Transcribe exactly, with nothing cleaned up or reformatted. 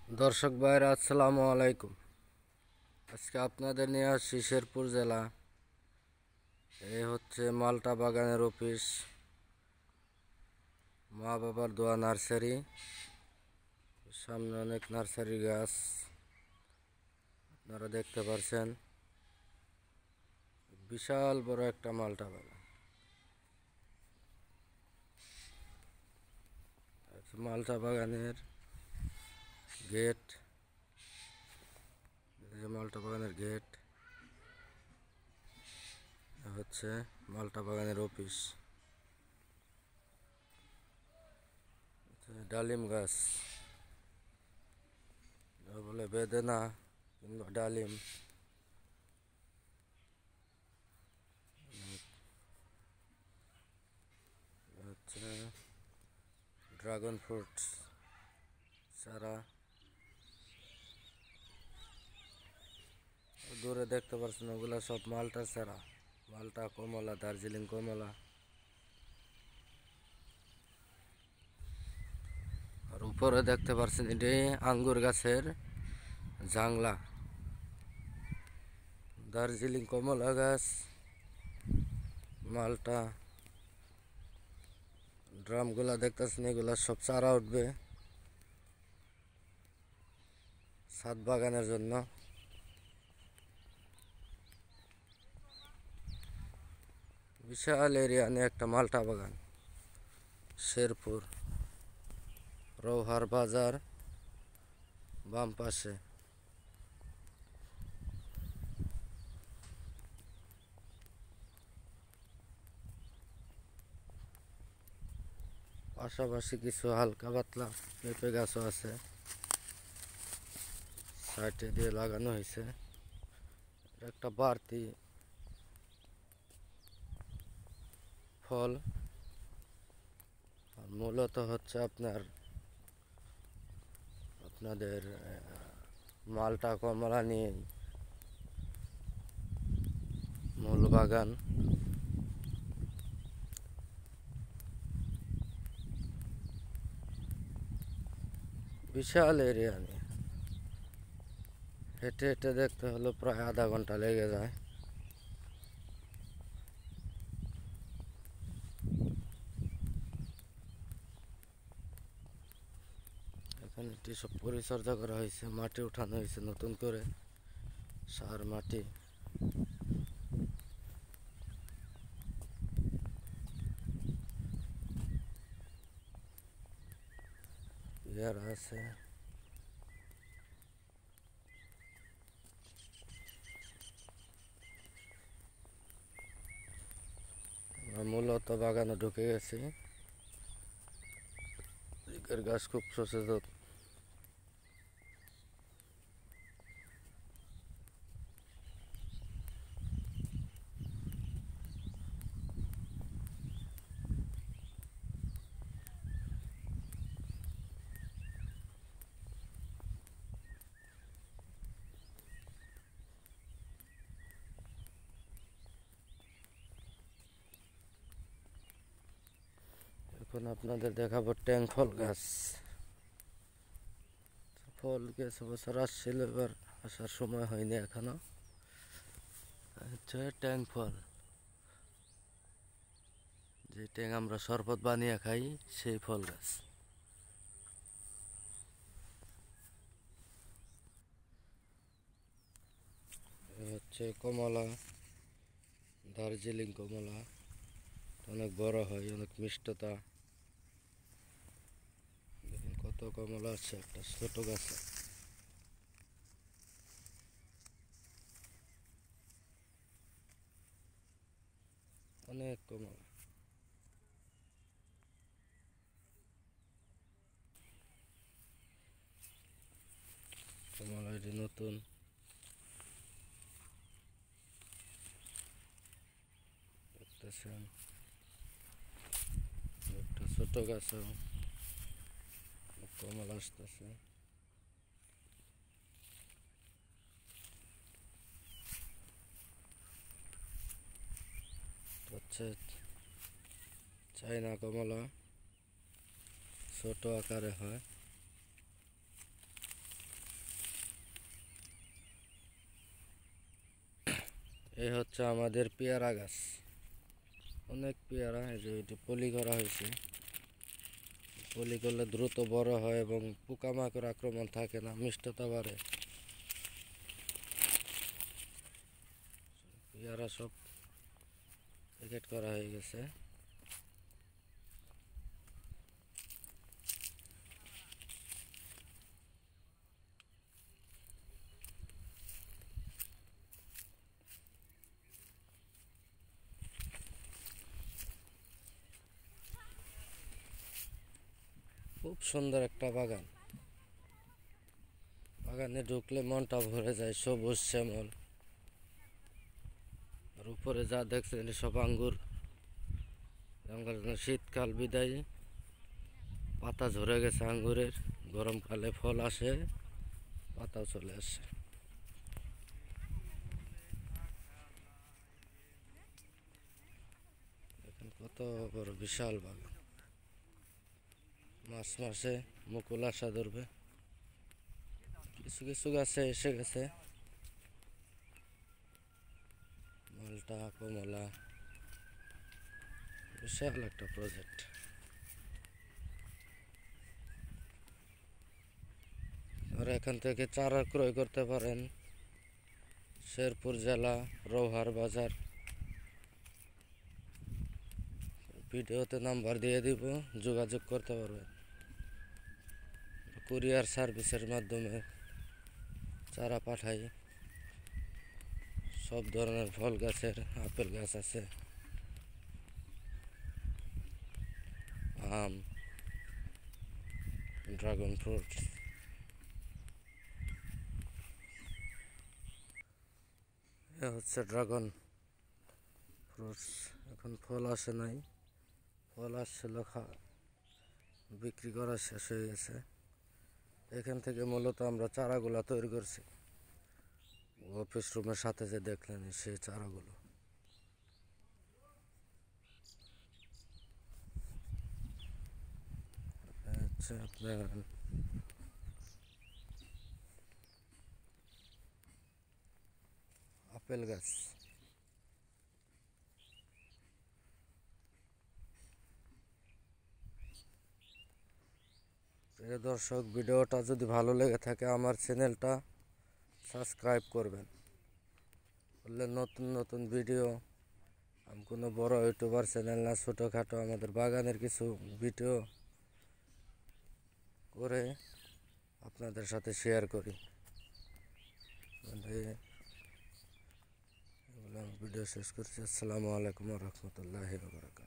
দর্শক ভাইরা আসসালামু আলাইকুম। আজকে আপনাদের নিয়ে আসছি শেরপুর জেলা। এই হচ্ছে মালটা বাগানের অফিস, মা বাবার দোয়া নার্সারি। সামনে অনেক নার্সারি গাছ আপনারা দেখতে পাচ্ছেন। বিশাল বড় একটা মালটা বাগান। মালটা বাগানের গেট, মালটা বাগানের গেট হচ্ছে মালটা বাগানের অফিস। ডালিম গাছ বলে বেদেনা কিংবা ডালিম, হচ্ছে ড্রাগন ফ্রুট চারা। দূরে দেখতে পাচ্ছেন ওগুলা সব মালটা চারা, মালটা কমলা, দার্জিলিং কমলা। আর উপরে দেখতে পাচ্ছেন এটি আঙ্গুর গাছের জাংলা। দার্জিলিং কমলা গাছ, মালটা ড্রামগুলা দেখতেছেন, এগুলা সব চারা উঠবে ছাদ বাগানের জন্য। বিশাল এরিয়া নিয়ে একটা মালটা বাগান। শেরপুর রৌহার বাজার বাম পাশে। পাশাপাশি কিছু হালকা পাতলা পেঁপে গাছও আছে, সাইডে দিয়ে লাগানো হয়েছে। একটা বাড়তি ফল, মূলত হচ্ছে আপনার আপনাদের মালটা কমলা নিয়ে মূল বাগান। বিশাল এরিয়া নিয়ে হেঁটে হেঁটে দেখতে হলো প্রায় আধা ঘন্টা লেগে যায়। এখানে এটি সব পরিচর্যা করা হয়েছে, মাটি উঠানো হয়েছে নতুন করে, সার মাটি। পেয়ারা আছে, মূলত বাগানে ঢুকে গেছি। দিকের গাছ খুব সচেতন। এখন আপনাদের দেখাবো ট্যাং ফল গাছ। ফল গেছে বছর আসছিল, এবার আসার সময় হয়নি এখনো। হচ্ছে ট্যাং ফল, যে ট্যাং আমরা শরবত বানিয়ে খাই, সেই ফল গাছ। হচ্ছে কমলা, দার্জিলিং কমলা, অনেক বড় হয়, অনেক মিষ্টতা। দেখুন কত কমলা আছে একটা ছোট গাছে। অনেক কমলা। কমলা এটি নতুন, দেখতেছেন একটা ছোট গাছে কমলা আসতেছে। হচ্ছে চাইনা কমলা, ছোট আকারে হয়। এই হচ্ছে আমাদের পেয়ারা গাছ, অনেক পেয়ারা। এই যে এটি পলি করা হয়েছে, পলি করলে দ্রুত বড় হয় এবং পোকামাকড় আক্রমণ থাকে না, মিষ্টতা বাড়ে। পেয়ারা সব প্যাকেট করা হয়ে গেছে। খুব সুন্দর একটা বাগান, বাগানে ঢুকলে মনটা ভরে যায়, সবুজ শ্যামল। আর উপরে যা দেখছেন সব আঙ্গুর। শীতকাল বিদায়, পাতা ঝরে গেছে আঙ্গুরের, গরমকালে ফল আসে, পাতাও চলে আসে। এখন কত বড় বিশাল বাগান, মাস মাসে মুকুল আসা ধরবে। কিছু কিছু গাছে এসে গেছে, মালটা, কমলা, বিশাল একটা প্রজেক্ট। আর এখান থেকে চারা ক্রয় করতে পারেন, শেরপুর জেলা, রৌহার বাজার। ভিডিওতে নাম্বার দিয়ে দিব, যোগাযোগ করতে পারবেন। কুরিয়ার সার্ভিসের মাধ্যমে চারা পাঠাই। সব ধরনের ফল গাছের, আপেল গাছ আছে, আম, ড্রাগন ফ্রুট। এ হচ্ছে ড্রাগন ফ্রুটস, এখন ফল আসে নাই, ফল আসছিল, খা বিক্রি করা শেষ হয়ে গেছে। এখান থেকে মূলত আমরা চারাগুলো তৈরি করছি, অফিস রুমের সাথে যে দেখলেন সেই চারাগুলো। হচ্ছে আপনার আপেল গাছ। প্রিয় দর্শক, ভিডিওটা যদি ভালো লেগে থাকে আমার চ্যানেলটা সাবস্ক্রাইব করবেন, বললে নতুন নতুন ভিডিও। আমি কোনো বড় ইউটিউবার চ্যানেল না, ছোটোখাটো আমাদের বাগানের কিছু ভিডিও করে আপনাদের সাথে শেয়ার করি। এগুলো আমি ভিডিও শেষ করছি। আসসালামু আলাইকুম ওয়া রাহমাতুল্লাহি ওয়া বারাকাতুহু।